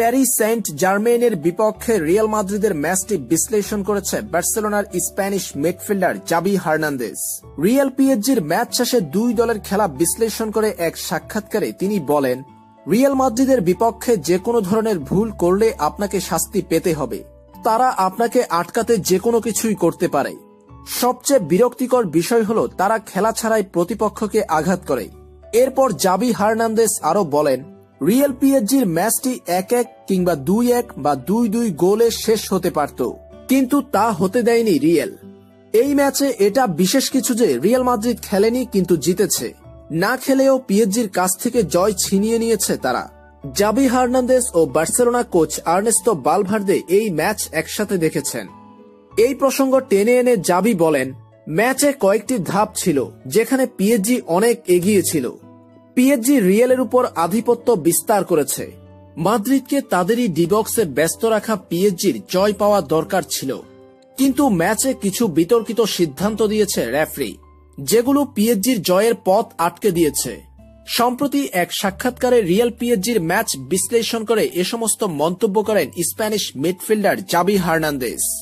Paris Saint জার্মেইনের বিপক্ষে Real মাদ্রিদের ম্যাচটি বিশ্লেষণ করেছে বার্সেলোনার Spanish midfielder Xavi Hernandez. Real পিএসজির ম্যাচ শেষে দুই দলের খেলা বিশ্লেষণ করে এক সাক্ষাৎকারে তিনি বলেন, রিয়াল মাদ্রিদের বিপক্ষে যে কোনো ধরনের ভুল করলে আপনাকে শাস্তি পেতে হবে। তারা আপনাকে আটকাতে যে কোনো কিছুই করতে পারে। সবচেয়ে বিরক্তিকর বিষয় হলো তারা খেলা ছাড়াই প্রতিপক্ষকে আঘাত করে। এরপর জাভি হার্নান্দেজ আরো বলেন, রিয়াল পিএসজির ম্যাচটি 1-1 কিংবা 2-1 বা 2-2 গোলে শেষ হতে পারত, কিন্তু তা হতে দেয়নি রিয়াল। এই ম্যাচে এটা বিশেষ কিছু যে রিয়াল মাদ্রিদ খেলেনি কিন্তু জিতেছে। না খেলেও পিএসজির কাছ থেকে জয় ছিনিয়ে নিয়েছে তারা। জাভি হার্নান্দেজ ও বার্সেলোনা কোচ আর্নেস্তো ভালভার্দে এই ম্যাচ একসাথে দেখেছেন। এই প্রসঙ্গ টেনে এনে জাভি বলেন, ম্যাচে কয়েকটি ধাপ ছিল যেখানে পিএসজি অনেক এগিয়ে ছিল। পিএসজি রিয়ালের উপর আধিপত্য বিস্তার করেছে। মাদ্রিদকে তাদেরই ডিবক্সে ব্যস্ত রাখা পিএসজির জয় পাওয়া দরকার ছিল, কিন্তু ম্যাচে কিছু বিতর্কিত সিদ্ধান্ত দিয়েছে রেফারি, যেগুলো পিএসজির জয়ের পথ আটকে দিয়েছে। সম্প্রতি এক সাক্ষাৎকারে রিয়াল পিএসজির ম্যাচ বিশ্লেষণ করে এ সমস্ত মন্তব্য করেন স্প্যানিশ মিডফিল্ডার জাভি হার্নান্দেজ।